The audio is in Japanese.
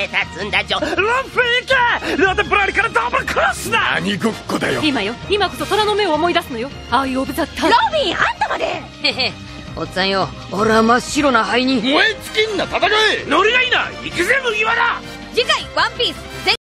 立つんだジョ。ロンフィーかロードブラリからダブルクロスだ。 何ごっこだよ。 今よ、今こそ虎の目を思い出すのよ。アイオブザタン。 ロビン、あんたまで。 へへ、おっさんよ、俺は真っ白な灰に燃え尽きんな戦え。 ノリがいいな。行くぜ麦わら。 次回ワンピース